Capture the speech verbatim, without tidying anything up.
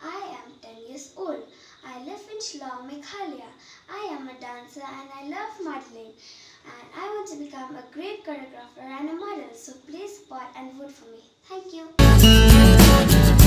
I am ten years old. I live in Shillong, Meghalaya. I am a dancer and I love modeling. And I want to become a great choreographer and a model. So please support and vote for me. Thank you.